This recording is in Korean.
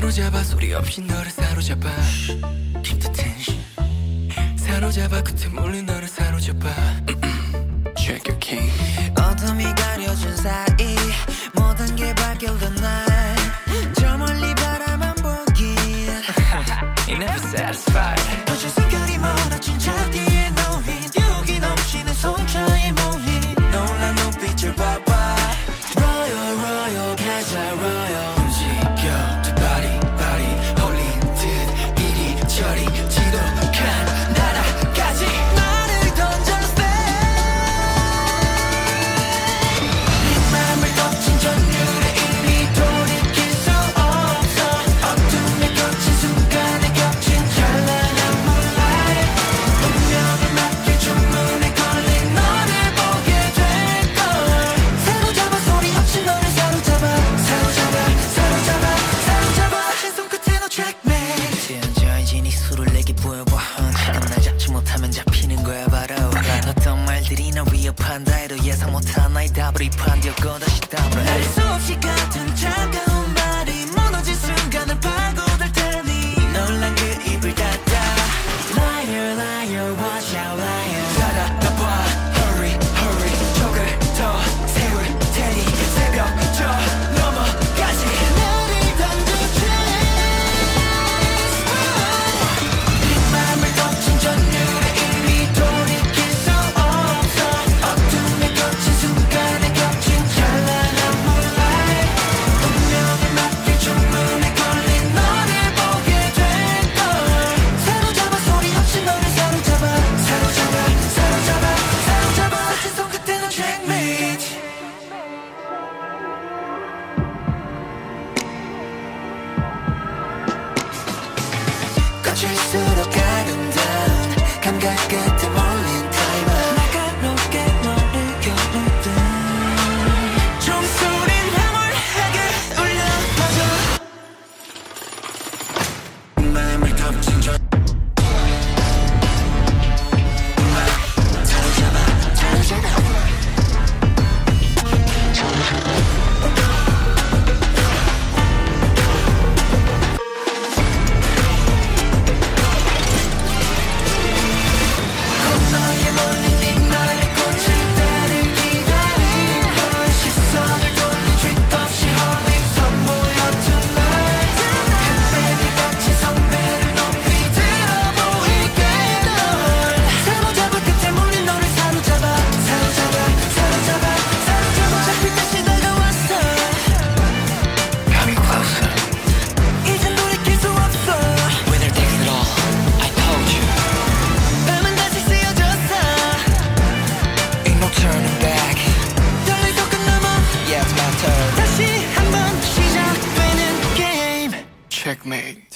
사로잡아 소리 없이 너를 사로잡아 Keep the tension 사로잡아 끝에 몰린 너를 사로잡아 Check your king 어둠이 가려진 사이 모든 게 바뀌던 날 저 멀리 바라만 보기 You're never satisfied 어제 숨결이 멀어진 차 뒤에 놓인 유혹이 넘치는 손차에 모인 놀란 눈빛을 봐봐 Royal Royal 가자 Royal 움직여 두 발이 홀린 듯 이리저리 지독한 나라까지 나를 던져 네 맘을 덮친 전율에 이미 돌이킬 수 없어 어둠에 겹친 순간에 겹친 찬란한 moonlight 운명을 맡길 주문에 걸린 너를 보게 될걸 사로잡아 소리 없이 너를 사로잡아 진 손끝에 너 checkmate 지연져진 이 술을 내게 보여봐 날 잡지 못하면 잡히는 거야 바로 어떤 말들이 날 위협한다 해도 예상 못한 나의 답을 입한되었고 다시 답을 할 수 없이 같은 차가운 말이 무너진 순간을 파고들 테니 놀란 그 입을 닫아 Liar liar watch out liar 살아나봐 Hurry 촉을 더 세울 테니 새벽 저 넘어가지 나를 던져 네 맘을 덮친 전율에 이미 돌이킬 수 없어 어둠에 겹친 순간에 겹친 찬란한 moonlight 운명을 맡길 주문에 걸린 너를 보게 될걸 사로잡아 소리 없이 너를 사로잡아 진 손끝에 너 checkmate 거칠수록 아름다운 감각 끝에 몰린 타이머 날카롭게 너를 겨누듯 종소린 황홀하게 울려퍼져 마음을 덮친 저 사로잡아 너에 몰린 네 말에 꽂힌 나를 기다린 너의 시선을 돌린 죗 없이 홀린 선보여 tonight 햇빛이 갇힌 선배를 높이 들어 보이게 널 사로잡아 끝에 몰린 너를 사로잡아 잡힐 듯이 다가왔어 Coming closer 이젠 돌이킬 수 없어 Winner takes it all I told you 밤은 다시 쓰여졌어 Ain't no turning back 달릴 것 끝남아 Yeah it's my turn 다시 한번 시작되는 게임 Checkmate